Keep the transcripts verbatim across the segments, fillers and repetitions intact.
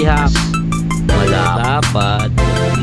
bihak, malapad.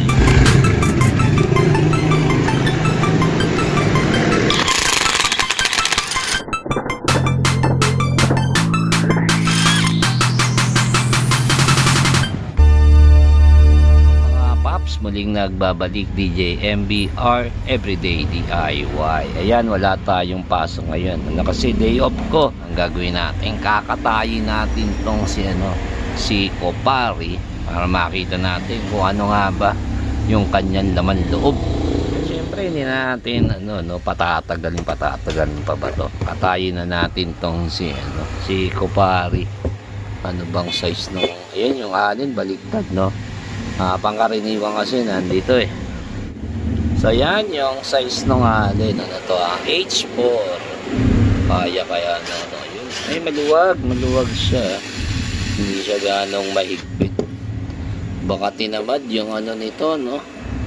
Muling nagbabalik D J M B R Everyday D I Y. Ayan, wala tayong pasok ngayon. Ano kasi day off ko. Ang gagawin natin, kakatayin natin tong si ano, si Kopari para makita natin kung ano nga ba yung kanyang laman loob. Siyempre hindi natin ano no patatagalin patatagalin pa ba to. Katayin na natin tong si ano, si Kopari. Ano bang size nung ayan yung alin baliktad no. Ah, pangkaraniwan kasi nandito eh. So yan yung size ng alin. Ano to ah? H four. Kaya kaya na ano yun. Ay maluwag. Maluwag siya. Hindi siya ganong mahigpit. Baka tinamad yung ano nito no.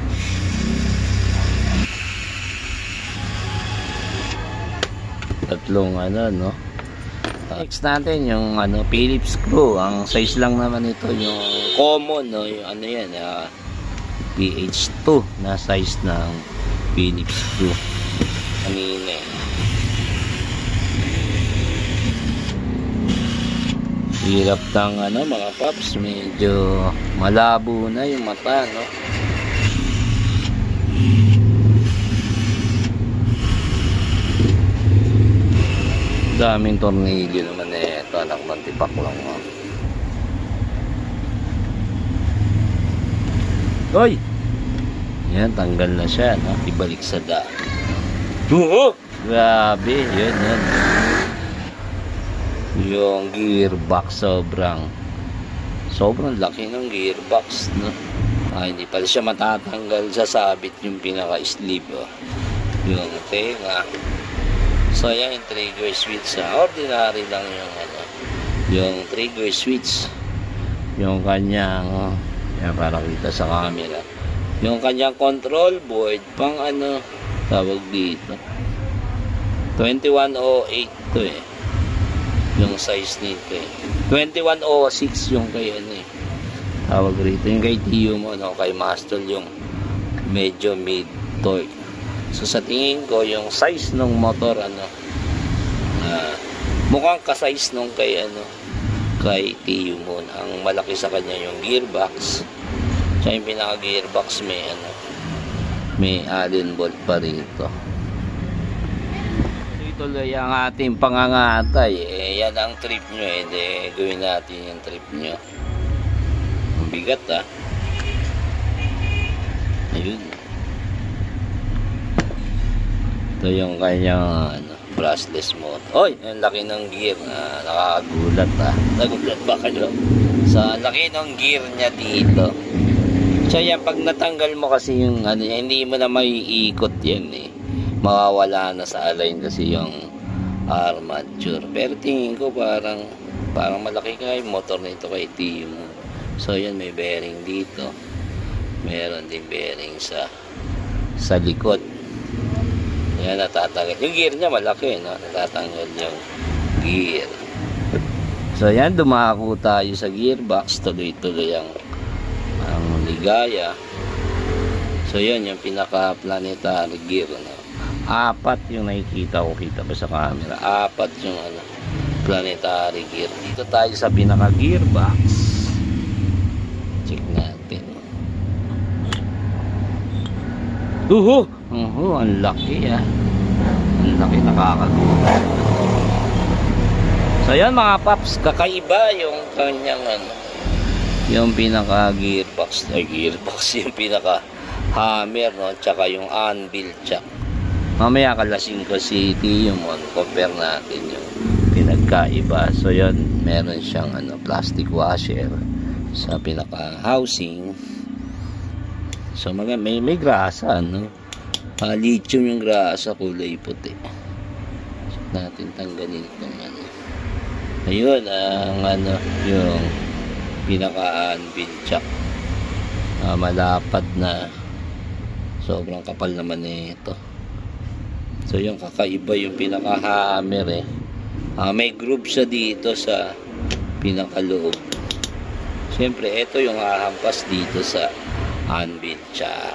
Tatlong ano no. Next natin yung ano Phillips screw. Ang size lang naman ito yung common no, yung ano yan uh, P H two na size ng Phillips screw. Kanina eh. Hirap ng ano mga paps, medyo malabo na yung mata no. Daming tornilyo naman eh. Ito anak ng tipak lang oh. Hoy! Yan, tanggal na siya no? Ibalik sa daan. Uh-huh! Grabe, yun yun. Yung gearbox sobrang sobrang laki ng gearbox no? Ah, hindi pala siya matatanggal sa sabit yung pinaka-sleeve oh. Yung tenga. So yan yung trigger switch ha. Ordinary lang yung ano, yung trigger switch. Yung kanyang yan para kita sa camera. Yung kanyang control board pang ano tawag dito. twenty-one oh eight to eh. Yung size nito eh. twenty-one oh six yung kay ano eh. Tawag rito. Yung kay Tio mo no, kay Master yung medyo mid torque. So sa tingin ko yung size ng motor ano uh, mukhang ka-size nung kay ano kay Tio Moon. Ang malaki sa kanya yung gearbox. So yung pinaka gearbox may ano may Allen bolt pa rito. So ituloy ang ating pangangatay eh, yan ang trip nyo eh. De, gawin natin yung trip nyo. Ang bigat ah. Ayun. Ito yung kanyang ano, brushless motor. Oy, ang laki ng gear na nakakagulat ah. Nagulat ba kayo? Sa laki ng gear niya dito. So yan, pag natanggal mo kasi yung ano, hindi mo na maiikot yan eh. Mawawala na sa align kasi yung armature. Pero tingin ko parang parang malaki nga yung motor nito kay Tio mo. So yan, may bearing dito. Meron din bearing sa sa likod. Yan, natatanggal. Yung gear niya malaki, no? Natatanggal yung gear. So, yan, dumako tayo sa gearbox. Tuloy-tuloy ang, ang ligaya. So, yan, yung pinaka-planetary gear, no? Apat yung nakikita ko. Kita ba sa camera? Apat yung, ano, planetary gear. Dito tayo sa pinaka-gearbox. Check natin. Uhu! Uh, ang laki ah. Ang laki, nakakagulat. So yan mga paps, kakaiba yung kanyang ano, yung pinaka gearbox, ay gearbox, yung pinaka hammer no, tsaka yung anvil jack. Mamaya kalasing ko si Tio mo, compare natin yung pinagkaiba. So yan, meron siyang ano, plastic washer sa pinaka housing. So may, may grasa no. Uh, lithium yung grasa, kulay puti. So, natin tanggalin itong ano. Ayun, ang ano, yung pinaka-anvil jack. Uh, malapad na. Sobrang kapal naman eh ito. So, yung kakaiba yung pinaka-hammer eh. Uh, may groove siya dito sa pinaka-loob. So, Siyempre, ito yung hahampas dito sa anvil chock.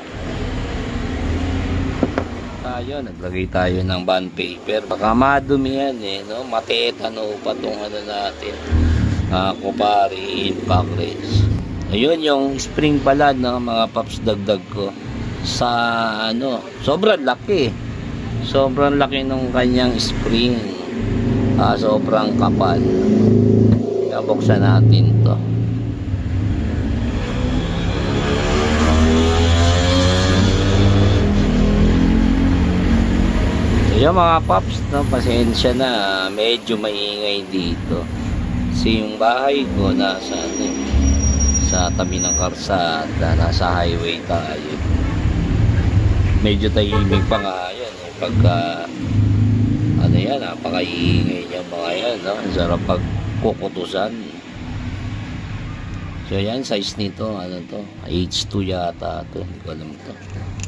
Tayo, naglagay tayo ng bond paper. Baka madumi yan eh, no? Matetano pa itong ano natin. Uh, Kupari impact rails. Ayun yung spring pala ng mga paps, dagdag ko sa ano, sobrang laki. Sobrang laki ng kanyang spring. Uh, sobrang kapal. Buksan natin to. So yung mga paps, no, pasensya na, medyo maingay dito kasi yung bahay ko nasa ano, sa tabi ng karsada, nasa highway tayo. Medyo tahimik pa nga yan eh, pagka ano yan, napakaingay niya mga yan, no? Sarap pag kukutusan. So yan, size nito ano to, H two yata to, hindi ko alam to.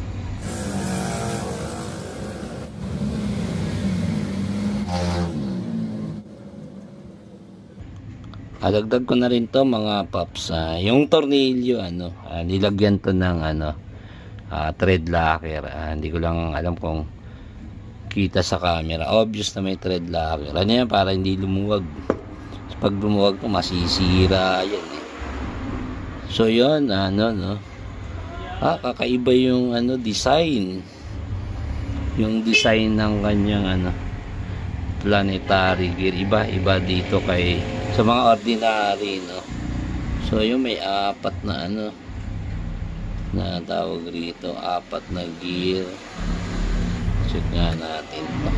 Adagdag ko na rin to mga paps, uh, yung tornilyo ano, uh, nilagyan to ng ano, uh, thread locker. Uh, hindi ko lang alam kung kita sa camera. Obvious na may thread locker. Ano yan, para hindi lumuwag. Pag lumuwag to, masisira yan eh. So yun, ano no, ah, kakaiba yung ano, design. Yung design ng kanyang ano, planetary gear. Iba, iba dito kay sa mga ordinary, no. So yung may apat na ano na tawag rito, apat na gear. Check nga natin to.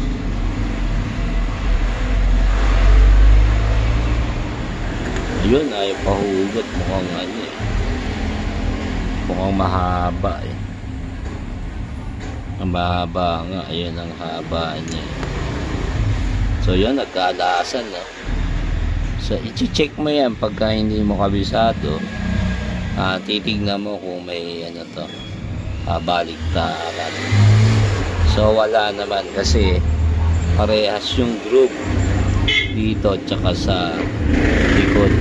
Ayun, ay pahugot, mukhang ano eh, mukhang mahaba eh. Ang mahaba nga, ayun ang haba niya. So yun, nagkaalasan, no. So i-check mo yan pagka hindi mo kabisado. Uh, titignan mo kung may ano to, uh, baliktaran. So wala naman kasi parehas yung groove dito tsaka sa likod.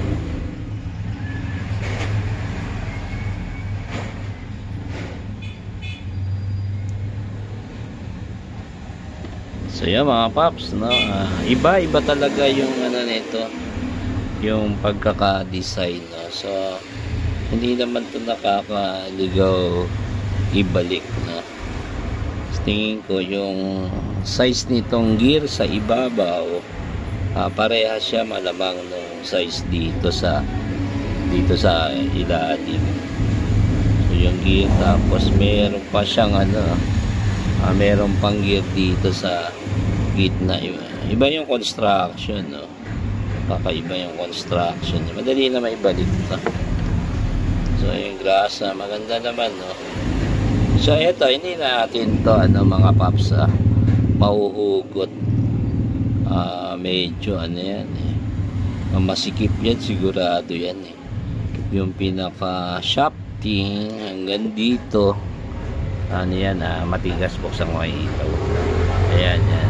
So yan mga paps, no, uh, iba iba talaga yung ano nito, yung pagkaka-design, no? So hindi naman to nakakaligaw ibalik, no? Tingin ko yung size nitong gear sa ibabaw, uh, parehas siya malamang nung size dito sa dito sa ilalim. So yung gear, tapos meron pa siyang ano, uh, meron pang gear dito sa gitna. Iba, iba yung construction, no? Kakaiba yung construction. Madali na maibalik ito. So yung grasa, maganda naman, no? So ito, hindi natin to ano mga paps, ah, mahuhugot. Uh, medyo ano yan eh, masikip yan, sigurado yan eh. Yung pinaka shafting hanggang dito, ano yan, ah, matigas, buksan mo ito. Ayan yan.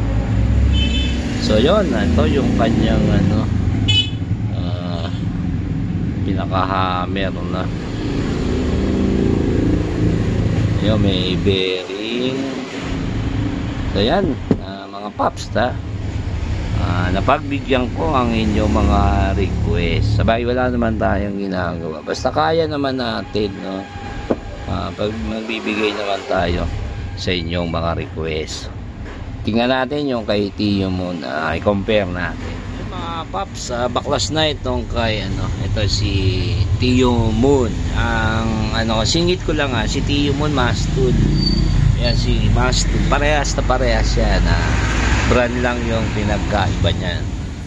So yun, ito yung kanyang ano, uh, pinaka-hammer na. Yun, may bearing. So yan, uh, mga paps, ta, uh, napagbigyan ko ang inyong mga request. Sabay wala naman tayong ginagawa, basta kaya naman natin, no? Uh, pag magbibigay naman tayo sa inyong mga request. Tingnan natin yung kay Tio Moon, uh, i-compare natin. Yung mga paps, uh, baklas na itong kay ano, ito si Tio Moon. Ang ano, singit ko lang ah, si Tio Moon Mastud. Yan si Mastud, parehas na parehas yan, na brand lang yung pinagkaiba niyan.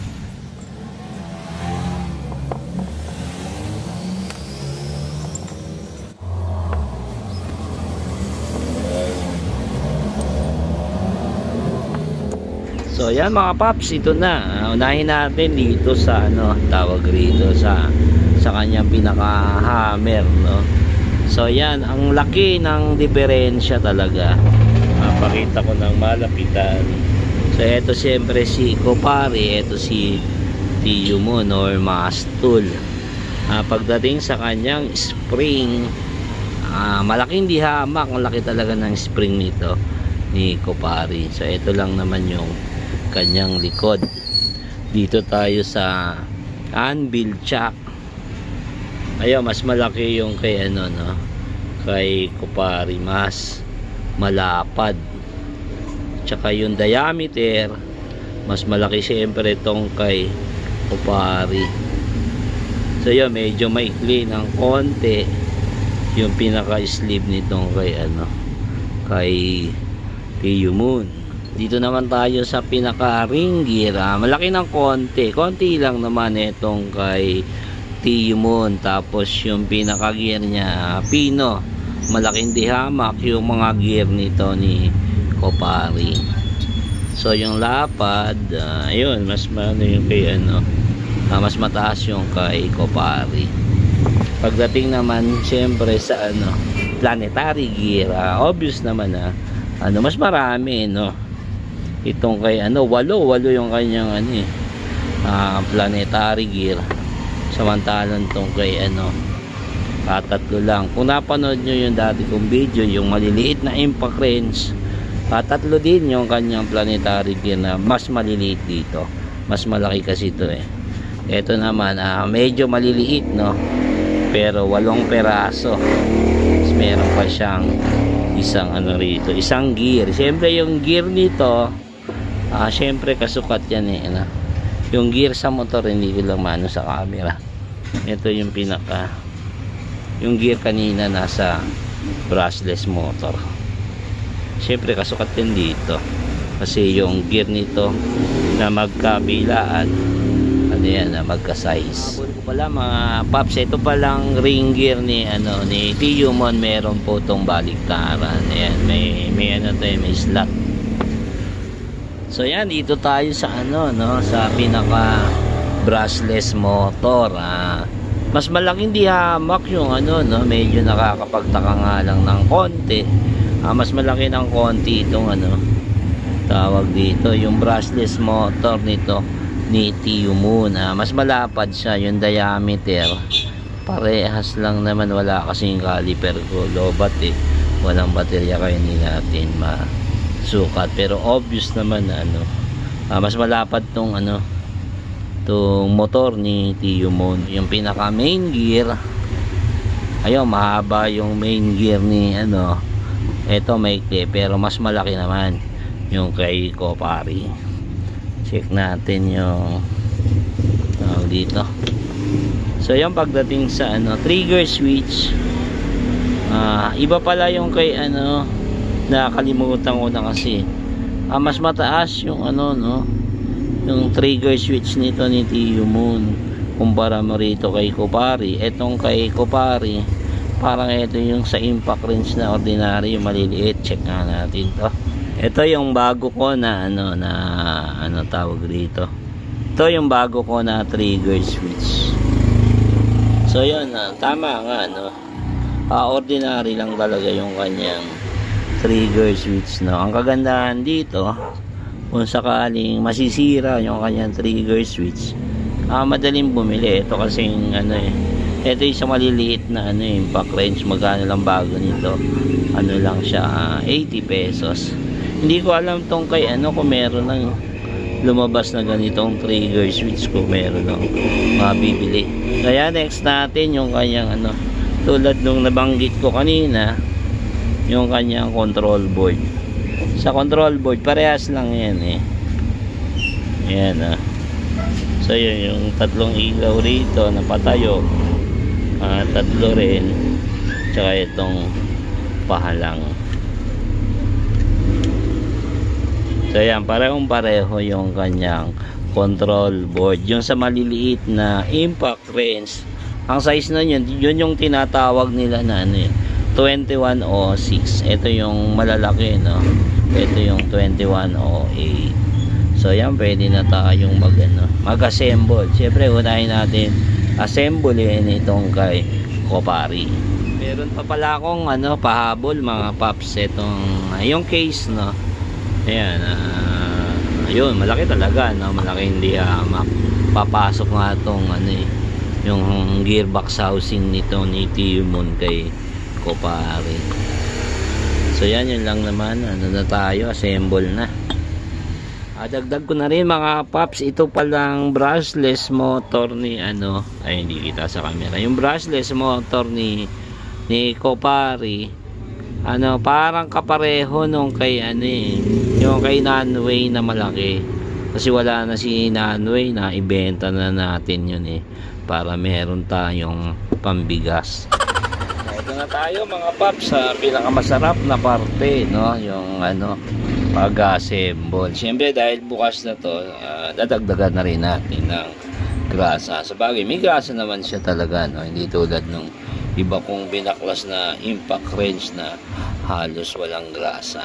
So yan mga paps, ito na. Uh, unahin natin dito sa ano, tawag rito sa sa kanyang pinaka hammer, no. So yan, ang laki ng diferensya talaga. Uh, pakita ko ng malapitan. So ito siyempre si Kupari, ito si Tio Moon or Mastul. uh, pagdating sa kanyang spring, uh, malaking di hamak, malaki talaga ng spring nito ni Kopari. So ito lang naman yung kanyang likod. Dito tayo sa anvil chuck. Ayun, mas malaki yung kay ano no, kay Kopari, mas malapad. Tsaka yung diameter mas malaki siyempre itong kay Kopari. So yun, medyo maikli ng konti yung pinaka sleeve nitong kay ano, kay Tiyumun. Dito naman tayo sa pinaka ring gear. Ah, malaki ng konti, konti lang naman itong kay Tiyumun. Tapos yung pinaka gear niya Pino, malaking dihamak yung mga gear nito ni Kopari. So yung lapad, uh, ayun, mas ano yung kay ano, uh, mas mataas yung kay Kopari. Pagdating naman siyempre sa ano, planetary gear, uh, obvious naman na uh, ano, mas marami no, itong kay ano, walo walo yung kanyang ano eh, uh, planetary gear. Samantalang tong kay ano, uh, tatlo lang. Kung napanood nyo yung dati kong video, yung maliliit na impact range, uh, tatlo din yung kanyang planetary gear na mas maliliit dito. Mas malaki kasi ito eh. Ito naman uh, medyo maliliit no, pero walong peraso. Tapos meron pa siyang isang ano rito, isang gear. Siyempre yung gear nito, uh, siyempre kasukat yan eh ano? Yung gear sa motor hindi ko lang mano sa camera. Ito yung pinaka, yung gear kanina nasa brushless motor. Siyempre kasukat din dito kasi yung gear nito na magkabilaan, ano yan, na magka-size. Ko pala mga paps, ito palang ring gear ni ano ni Tiyumun, meron po tong baliktaran. Ayan, may may ano tayo, may slot. So yan, dito tayo sa ano no, sa pinaka brushless motor. Ah, mas malaking dihamak yung ano no, medyo nakakapagtaka nga lang ng konti. Ah, mas malaki ng konti itong ano, tawag dito, yung brushless motor nito ni Tiyumun. Ah, mas malapad siya, yung diameter parehas lang naman, wala kasing caliper ko lobat eh, walang baterya kaya hindi natin masukat, pero obvious naman na ano, ah, mas malapad tong ano, tong motor ni Tiyumun. Yung pinaka main gear, ayun, mahaba yung main gear ni ano, ito maikli pero mas malaki naman yung kay Kopari. Check natin yung uh, dito. So yung pagdating sa ano, trigger switch, uh, iba pala yung kay ano, nakalimutan ko na kasi, uh, mas mataas yung ano no, yung trigger switch nito ni Tiyumun kumpara mo rito kay Kopari. Etong kay Kopari parang ito yung sa impact range na ordinary, yung maliliit. Check nga natin to. Ito yung bago ko na ano, na ano tawag dito, ito yung bago ko na trigger switch. So yun, uh, tama nga no, uh, ordinary lang talaga yung kanyang trigger switch no. Ang kagandahan dito, kung sakaling masisira yung kanyang trigger switch, uh, madaling bumili. Ito kasing ano eh, ito yung sa maliliit na ano, impact range. Magkano lang bago nito, ano lang siya, uh, eighty pesos. Hindi ko alam tong kay ano kung meron ng lumabas na ganitong trigger switch, kung meron ng mabibili. Kaya next natin yung kanyang ano, tulad nung nabanggit ko kanina, yung kanyang control board. Sa control board parehas lang yan eh. Ayan ah. So yun, yung tatlong ilaw rito na patayo, uh, tatlo rin, tsaka itong pahalang. So yan, parehong pareho yung kanyang control board. Yung sa maliliit na impact range, ang size na yun, yun yung tinatawag nila na ano yun, twenty-one oh six. Ito yung malalaki no, ito yung twenty-one oh eight. So yan, pwede na tayong mag, ano, mag-assemble. Siyempre unahin natin assemble itong kay Kopari. Meron pa pala akong ano, pahabol mga paps. Itong yung case no, ayan, uh, ayun, malaki talaga no, malaki, hindi hamak. Papasok nga itong ano eh, yung gearbox housing nito ni Timon kay Kopare. So yan, yun lang naman. Ano na tayo, assemble na. Ah, dagdag ko na rin mga paps, ito palang brushless motor ni ano, ay hindi kita sa camera. Yung brushless motor ni ni Kopare, ano, parang kapareho nung kay ano eh, yung kay Nanway na malaki. Kasi wala na si Nanway, na ibenta na natin yun eh, para meron tayong pambigas. Ito na tayo mga paps sa pinakamasarap na parte, no, yung ano, pag-assemble. Siyempre dahil bukas na to, uh, dadagdagan na rin natin ng grasa. Sa bagay, may grasa naman siya talaga, no? Hindi tulad nung iba kong binaklas na impact wrench na halos walang grasa.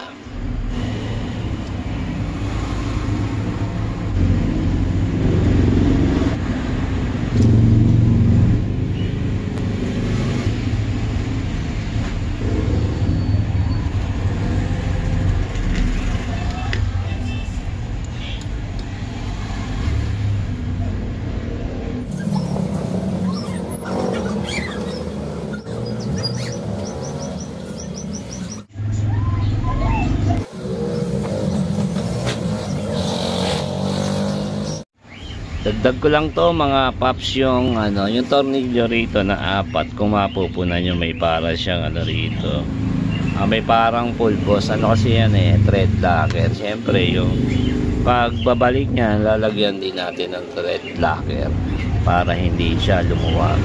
Dagdag ko lang to mga paps, yung ano, yung tornilyo rito na apat, kung mapupunan nyo, may para siyang ano rito, ah, may parang pulbos, ano kasi yan eh, thread locker. Siyempre yung pagbabalik niya, lalagyan din natin ng thread locker para hindi siya lumuwag.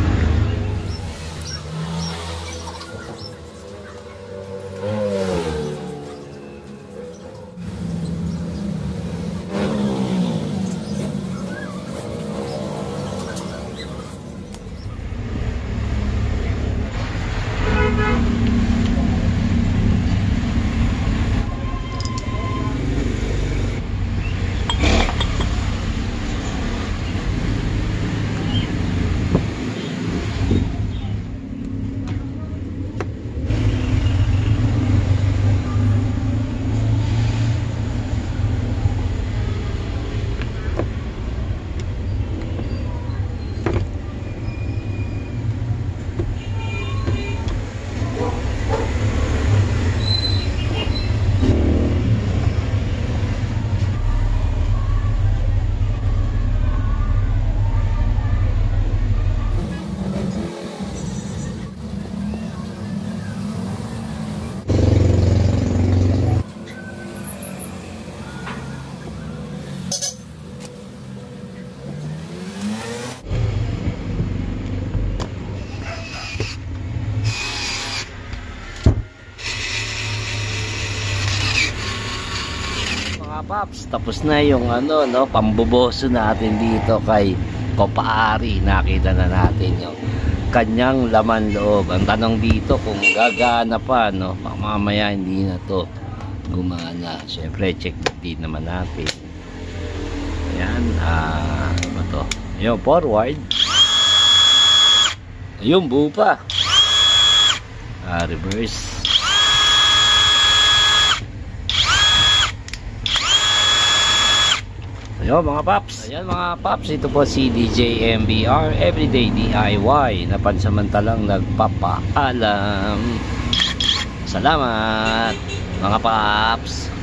Paps, tapos na yung ano, no, pamboboso natin dito kay Kopare. Nakita na natin yung kanyang laman loob. Ang tanong dito kung gagana pa, no, mamaya hindi na to gumana. Syempre check din naman natin. Ayan, ah, ano to, yung forward, yung buo pa, ah, reverse. Ayan mga paps, ayan mga paps, ito po si D J M B R Everyday D I Y na pansamantalang nagpapaalam. Salamat mga paps.